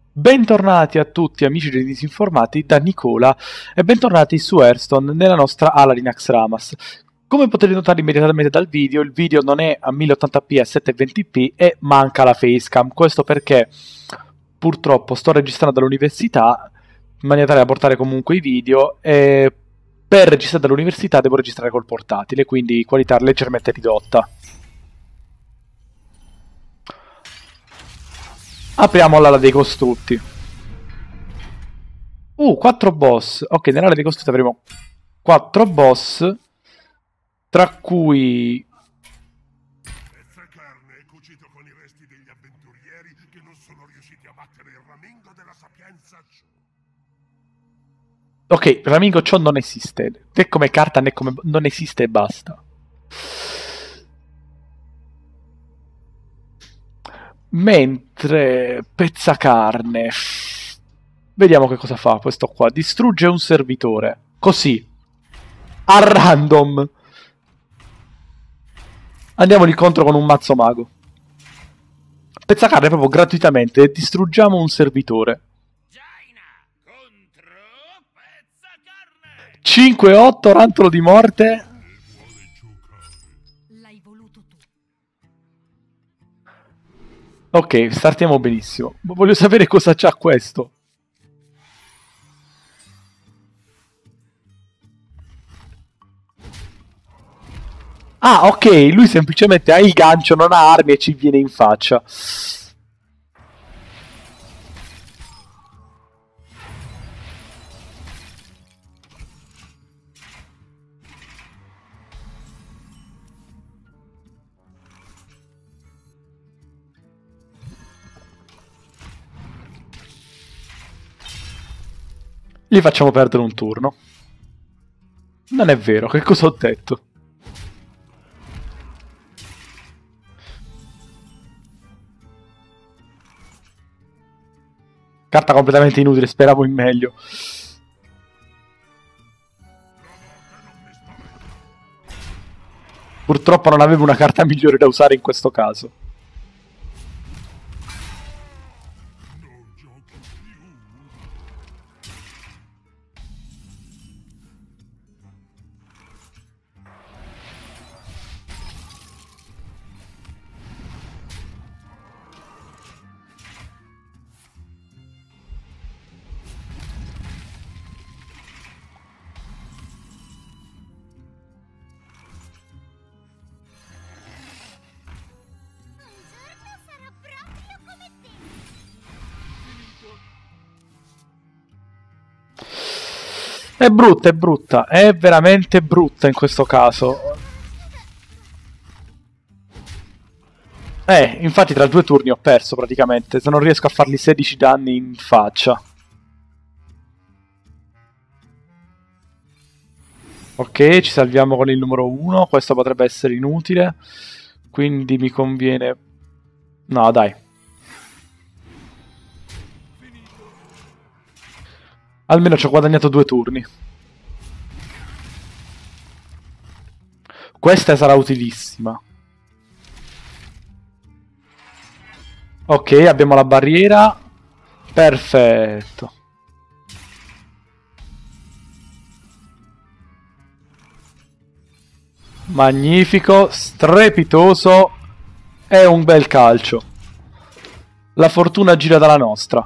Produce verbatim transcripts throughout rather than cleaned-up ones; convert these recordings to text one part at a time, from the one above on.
Bentornati a tutti amici dei disinformati da Nicola e bentornati su Hearthstone nella nostra ala Linux Ramas. Come potete notare immediatamente dal video, il video non è a mille ottanta p e a settecentoventi p e manca la facecam. Questo perché purtroppo sto registrando dall'università in maniera tale da portare comunque i video e per registrare dall'università devo registrare col portatile, quindi qualità leggermente ridotta. Apriamo l'ala dei costrutti. Uh, quattro boss. Ok, nell'area dei costrutti avremo quattro boss, tra cui... Pezza carne cucito con i resti degli avventurieri che non sono riusciti a battere il ramingo della sapienza. Ok, Ramingo ciò non esiste. Né come carta né come... non esiste e basta. Mentre pezzacarne, vediamo che cosa fa questo qua. Distrugge un servitore, così, a random. Andiamo incontro con un mazzo mago. Pezzacarne proprio gratuitamente, distruggiamo un servitore. cinque otto, rantolo di morte. L'hai voluto tu. Ok, startiamo benissimo. Ma voglio sapere cosa c'ha questo. Ah, ok, lui semplicemente ha il gancio, non ha armi e ci viene in faccia. Gli facciamo perdere un turno. Non è vero, che cosa ho detto? Carta completamente inutile, speravo in meglio. Purtroppo non avevo una carta migliore da usare in questo caso. È brutta, è brutta, è veramente brutta in questo caso. Eh, infatti tra due turni ho perso praticamente, se non riesco a fargli sedici danni in faccia. Ok, ci salviamo con il numero uno, questo potrebbe essere inutile, quindi mi conviene... No, dai. Almeno ci ho guadagnato due turni. Questa sarà utilissima. Ok, abbiamo la barriera. Perfetto. Magnifico, strepitoso e un bel calcio. La fortuna gira dalla nostra.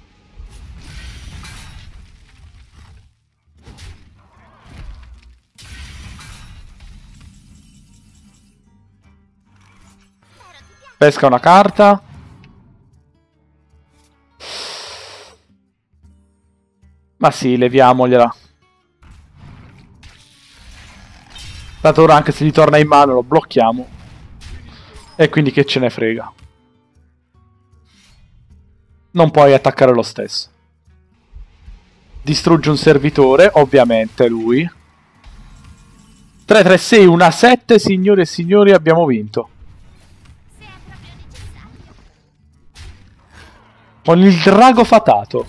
Pesca una carta. Ma sì, leviamogliela. Tanto ora anche se gli torna in mano lo blocchiamo. E quindi che ce ne frega. Non puoi attaccare lo stesso. Distrugge un servitore, ovviamente lui. tre tre sei, una sette, signore e signori, abbiamo vinto. Con il drago fatato.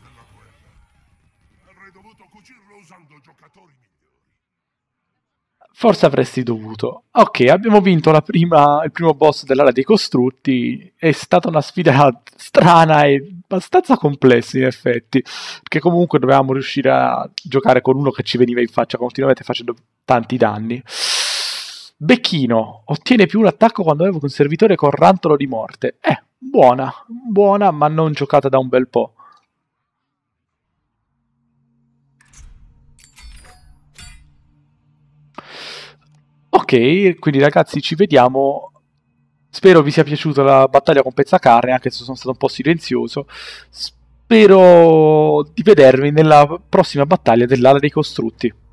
Avrei dovuto cucirlo usando giocatori migliori. Forse avresti dovuto. Ok, abbiamo vinto la prima, il primo boss dell'area dei costrutti. È stata una sfida strana e abbastanza complessa in effetti. Perché comunque dovevamo riuscire a giocare con uno che ci veniva in faccia continuamente facendo tanti danni. Becchino. Ottiene più un attacco quando avevo un servitore con rantolo di morte. Eh, buona. Buona, ma non giocata da un bel po'. Ok, quindi ragazzi ci vediamo. Spero vi sia piaciuta la battaglia con Pezzacarne, anche se sono stato un po' silenzioso. Spero di vedervi nella prossima battaglia dell'ala dei costrutti.